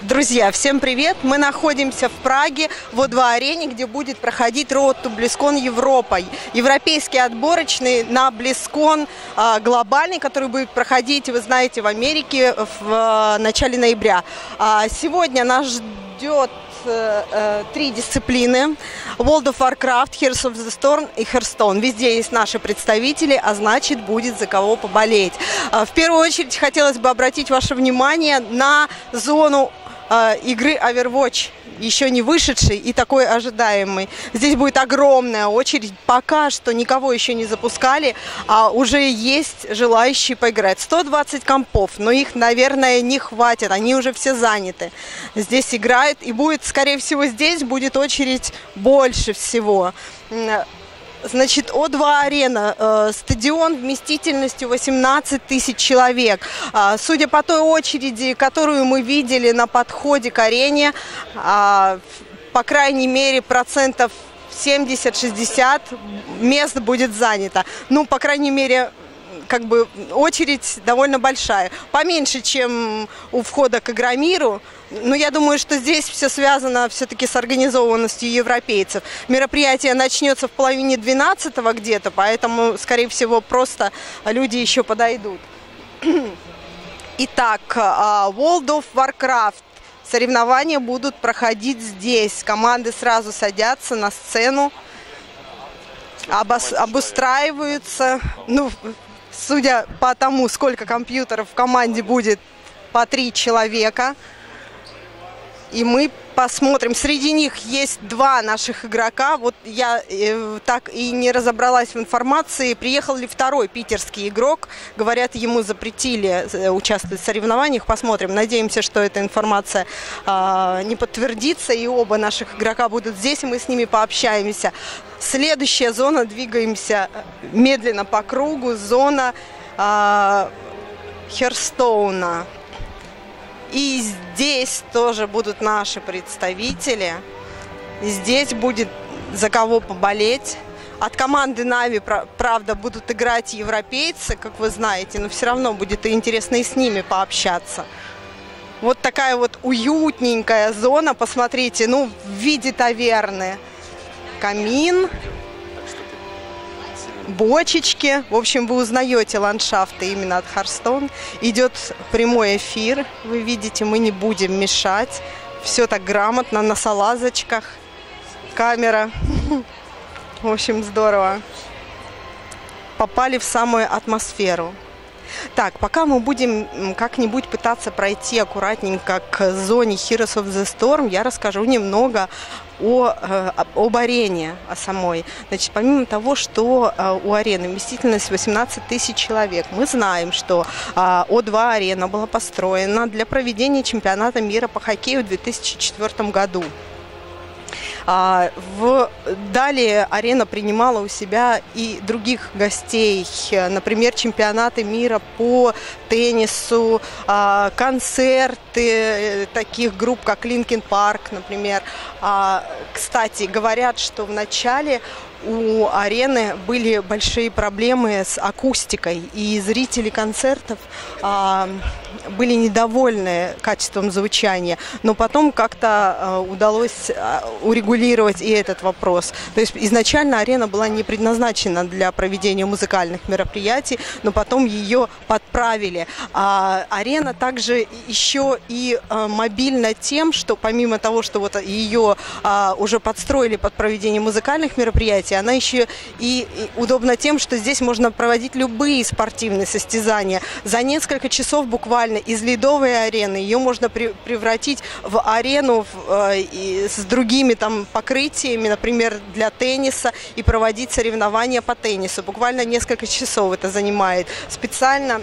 Друзья, всем привет! Мы находимся в Праге, в O2-арене, где будет проходить Road to BlizzCon Европа. Европейский отборочный на BlizzCon глобальный, который будет проходить, вы знаете, в Америке в начале ноября. Сегодня нас ждет три дисциплины: World of Warcraft, Heroes of the Storm и Hearthstone. Везде есть наши представители, а значит, будет за кого поболеть. В первую очередь хотелось бы обратить ваше внимание на зону игры Overwatch, еще не вышедший и такой ожидаемый. Здесь будет огромная очередь. Пока что никого еще не запускали, а уже есть желающие поиграть. 120 компов, но их, наверное, не хватит. Они уже все заняты. Здесь играют, и будет, скорее всего, здесь будет очередь больше всего. Значит, O2-арена, стадион вместительностью 18 тысяч человек. Судя по той очереди, которую мы видели на подходе к арене, по крайней мере, процентов 70-60 мест будет занято. Ну, по крайней мере, как бы очередь довольно большая. Поменьше, чем у входа к Игромиру. Но я думаю, что здесь все связано все-таки с организованностью европейцев. Мероприятие начнется в половине 12-го где-то, поэтому, скорее всего, просто люди еще подойдут. Итак, World of Warcraft. Соревнования будут проходить здесь. Команды сразу садятся на сцену, обустраиваются. Ну, судя по тому, сколько компьютеров в команде будет, по 3 человека. И мы посмотрим. Среди них есть 2 наших игрока. Вот я так и не разобралась в информации, приехал ли второй питерский игрок. Говорят, ему запретили участвовать в соревнованиях. Посмотрим. Надеемся, что эта информация не подтвердится. И оба наших игрока будут здесь, и мы с ними пообщаемся. Следующая зона. Двигаемся медленно по кругу. Зона Херстоуна. И здесь тоже будут наши представители. Здесь будет за кого поболеть. От команды Нави, правда, будут играть европейцы, как вы знаете, но все равно будет и интересно и с ними пообщаться. Вот такая вот уютненькая зона, посмотрите, ну, в виде таверны. Камин, бочечки. В общем, вы узнаете ландшафты именно от Hearthstone. Идет прямой эфир. Вы видите, мы не будем мешать. Все так грамотно, на салазочках. Камера. В общем, здорово. Попали в самую атмосферу. Так, пока мы будем как-нибудь пытаться пройти аккуратненько к зоне Heroes of the Storm, я расскажу немного об арене, о самой. Значит, помимо того, что у арены вместительность 18 тысяч человек, мы знаем, что O2-арена была построена для проведения чемпионата мира по хоккею в 2004 году. Далее арена принимала у себя и других гостей, например, чемпионаты мира по теннису, концерты таких групп, как Linkin Park, например. Кстати, говорят, что в начале у арены были большие проблемы с акустикой, и зрители концертов были недовольны качеством звучания, но потом как-то удалось урегулировать и этот вопрос. То есть изначально арена была не предназначена для проведения музыкальных мероприятий, но потом ее подправили. Арена также еще и мобильна тем, что помимо того, что вот ее уже подстроили под проведение музыкальных мероприятий, она еще и удобна тем, что здесь можно проводить любые спортивные состязания. За несколько часов буквально из ледовой арены ее можно превратить в арену с другими там покрытиями, например, для тенниса, и проводить соревнования по теннису. Буквально несколько часов это занимает. Специально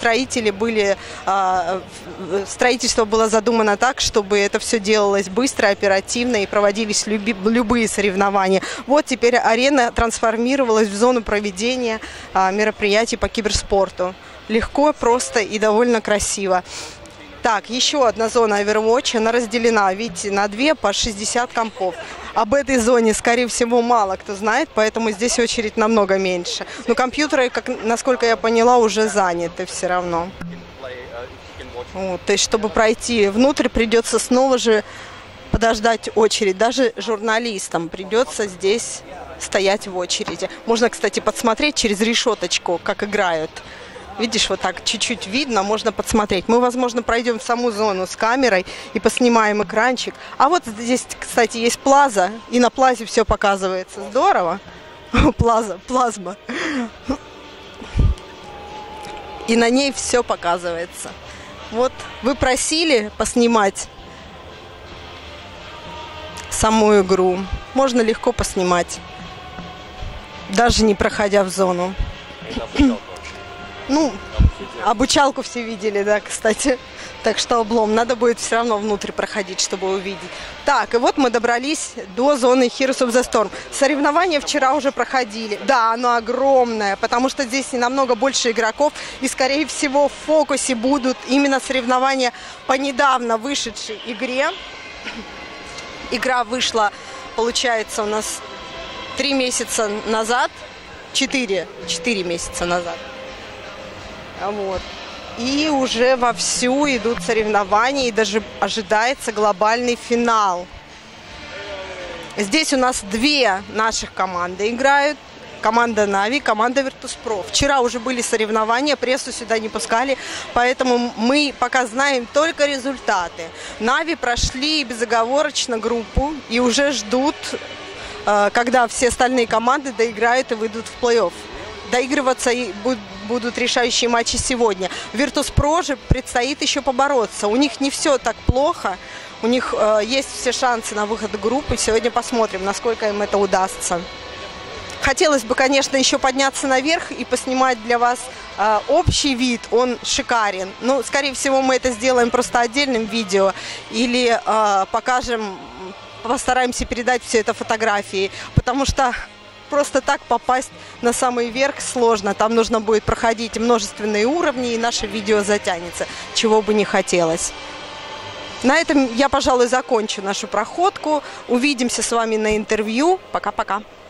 строительство было задумано так, чтобы это все делалось быстро, оперативно и проводились любые соревнования. Вот теперь арена трансформировалась в зону проведения мероприятий по киберспорту. Легко, просто и довольно красиво. Так, еще одна зона Overwatch, она разделена, видите, на 2 по 60 компов. Об этой зоне, скорее всего, мало кто знает, поэтому здесь очередь намного меньше. Но компьютеры, насколько я поняла, уже заняты все равно. Вот, то есть, чтобы пройти внутрь, придется снова же подождать очередь. Даже журналистам придется здесь стоять в очереди. Можно, кстати, подсмотреть через решеточку, как играют. Видишь, вот так чуть-чуть видно, можно подсмотреть. Мы, возможно, пройдем в саму зону с камерой и поснимаем экранчик. А вот здесь, кстати, есть плаза, и на плазе все показывается. Здорово. Плазма. И на ней все показывается. Вот вы просили поснимать саму игру. Можно легко поснимать, даже не проходя в зону. Ну, обучалку все видели, да, кстати. Так что облом. Надо будет все равно внутрь проходить, чтобы увидеть. Так, и вот мы добрались до зоны Heroes of the Storm. Соревнования вчера уже проходили. Да, оно огромное, потому что здесь намного больше игроков. И, скорее всего, в фокусе будут именно соревнования по недавно вышедшей игре. Игра вышла, получается, у нас 3 месяца назад. 4 месяца назад. Вот. И уже вовсю идут соревнования, и даже ожидается глобальный финал. Здесь у нас 2 наших команды играют. Команда Нави, команда Virtus.pro. Вчера уже были соревнования, прессу сюда не пускали, поэтому мы пока знаем только результаты. Нави прошли безоговорочно группу и уже ждут, когда все остальные команды доиграют и выйдут в плей-офф. Доигрываться и будут решающие матчи сегодня. Virtus.pro же предстоит еще побороться. У них не все так плохо. У них есть все шансы на выход в группы. Сегодня посмотрим, насколько им это удастся. Хотелось бы, конечно, еще подняться наверх и поснимать для вас общий вид. Он шикарен. Но, скорее всего, мы это сделаем просто отдельным видео. Или покажем, постараемся передать все это фотографии. Потому что просто так попасть на самый верх сложно. Там нужно будет проходить множественные уровни, и наше видео затянется, чего бы не хотелось. На этом я, пожалуй, закончу нашу проходку. Увидимся с вами на интервью. Пока-пока.